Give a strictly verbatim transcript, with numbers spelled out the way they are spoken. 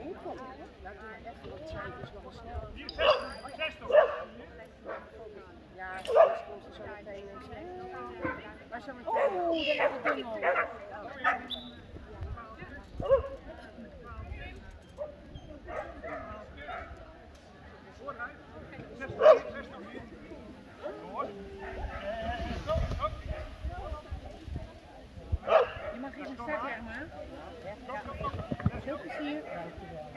Ja, echt wat cijfers nog wel snel. Ja, dus komt er zo meteen een slecht. Maar zo meteen. Oh, daar ligt het ding al. Je mag even starten, Emma. Veel plezier.